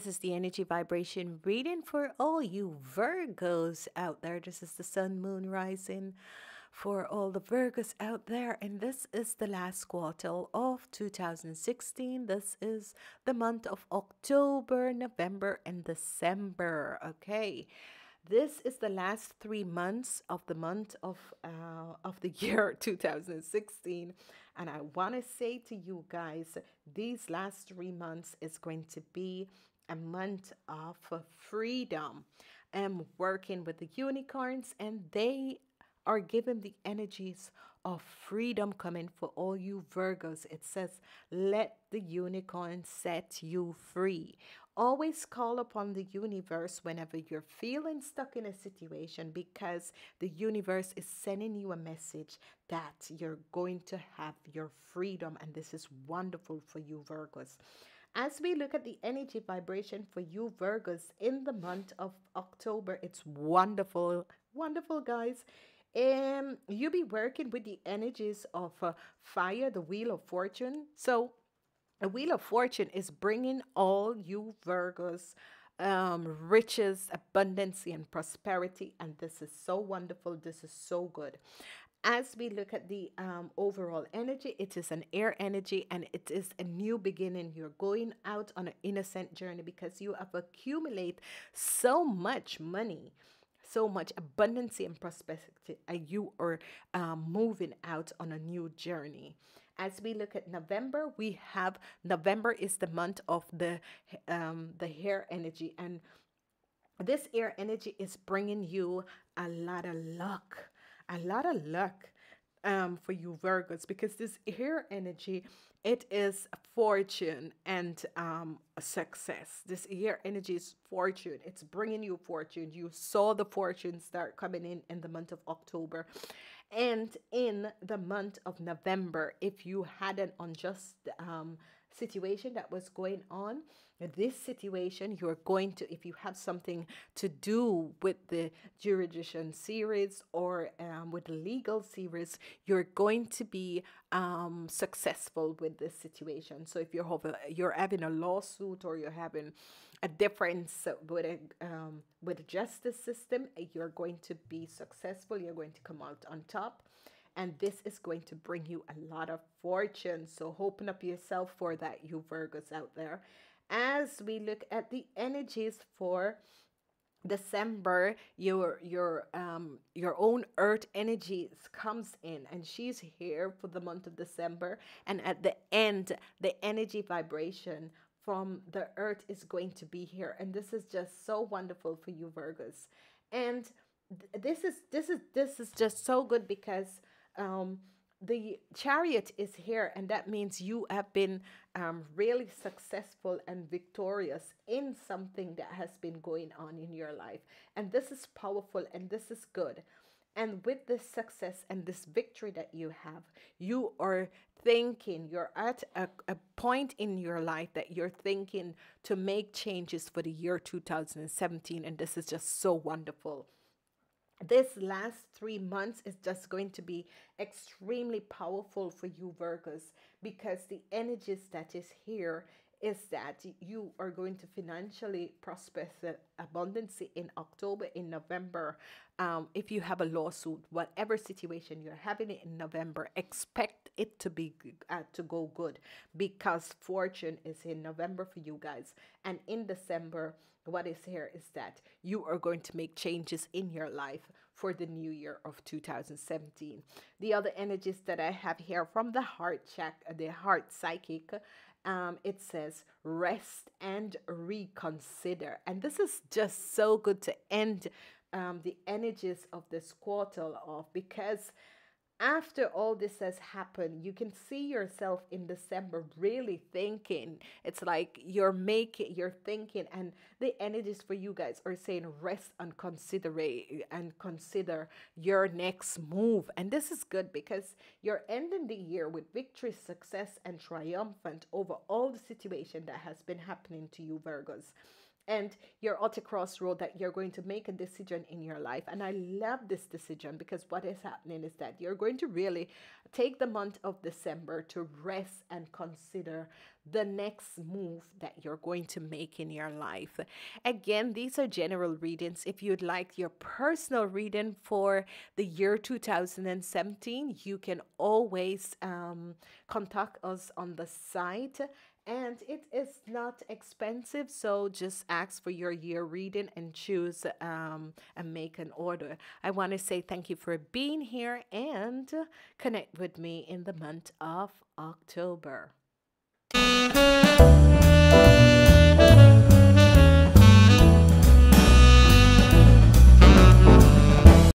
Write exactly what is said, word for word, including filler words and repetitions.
is the energy vibration reading for all you Virgos out there. This is the sun, moon, rising for all the Virgos out there. And this is the last quarter of two thousand sixteen. This is the month of October, November, and December. Okay. This is the last three months of the month of uh, of the year two thousand sixteen, and I want to say to you guys, these last three months is going to be a month of uh, freedom. I'm working with the unicorns, and they are given the energies of freedom coming for all you Virgos. It says, let the unicorn set you free. Always call upon the universe whenever you're feeling stuck in a situation, because the universe is sending you a message that you're going to have your freedom. And this is wonderful for you Virgos. As we look at the energy vibration for you Virgos in the month of October, it's wonderful, wonderful, guys. Um, you'll be working with the energies of uh, fire, the wheel of fortune. So the wheel of fortune is bringing all you Virgos um, riches, abundance, and prosperity. And this is so wonderful. This is so good. As we look at the um, overall energy, it is an air energy, and it is a new beginning. You're going out on an innocent journey because you have accumulated so much money, so much abundance and prosperity, and you are um, moving out on a new journey. As we look at November, we have November is the month of the um, the hair energy, and this air energy is bringing you a lot of luck, a lot of luck um, for you Virgos, because this air energy, it is fortune and um, success. This air energy is fortune. It's bringing you fortune. You saw the fortune start coming in in the month of October. And in the month of November, if you had an unjust um, situation that was going on, this situation, you're going to, if you have something to do with the jurisdiction series or um, with the legal series, you're going to be um, successful with this situation. So if you're having, you're having a lawsuit, or you're having a difference with a um, with the justice system, you're going to be successful. You're going to come out on top. And this is going to bring you a lot of fortune. So open up yourself for that, you Virgos out there. As we look at the energies for December, your your um your own earth energies comes in, and she's here for the month of December. And at the end, the energy vibration from the earth is going to be here, and this is just so wonderful for you Virgos. And th- this is this is this is just so good because um the chariot is here, and that means you have been um, really successful and victorious in something that has been going on in your life. And this is powerful, and this is good. And with this success and this victory that you have, you are thinking, you're at a, a point in your life that you're thinking to make changes for the year two thousand seventeen. And this is just so wonderful. This last three months is just going to be extremely powerful for you Virgos, because the energies that is here is that you are going to financially prosper the abundance in October, in November. Um, if you have a lawsuit, whatever situation you're having it in November, expect it to be uh, to go good, because fortune is in November for you guys. And in December, what is here is that you are going to make changes in your life for the new year of two thousand seventeen. The other energies that I have here from the heart check, the heart psychic, um, it says rest and reconsider. And this is just so good to end um, the energies of this quarter off, because after all this has happened, you can see yourself in December really thinking. It's like you're making, you're thinking, and the energies for you guys are saying rest and consider and consider your next move. And this is good because you're ending the year with victory, success, and triumphant over all the situation that has been happening to you, Virgos. And you're at a crossroad that you're going to make a decision in your life. And I love this decision, because what is happening is that you're going to really take the month of December to rest and consider the next move that you're going to make in your life. Again, these are general readings. If you'd like your personal reading for the year two thousand seventeen, you can always um, contact us on the site. And it is not expensive, so just ask for your year reading and choose um, and make an order. I want to say thank you for being here and connect with me in the month of October.